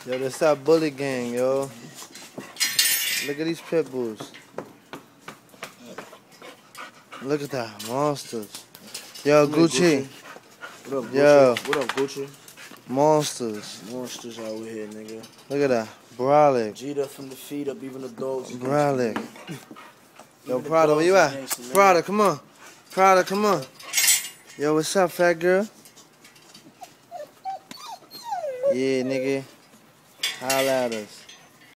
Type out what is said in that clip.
Yo, that's that bully gang, yo. Look at these pit bulls. Look at that, monsters. Yo, Gucci. What up, Gucci? Yo. What up, Gucci? Monsters. Monsters out here, nigga. Look at that. Brolic. G'd from the feet up, even the dogs. Brolic. Yo, Prada, where you at? Prada, come on. Prada, come on. Yo, what's up, fat girl? Yeah, nigga. Holla at us.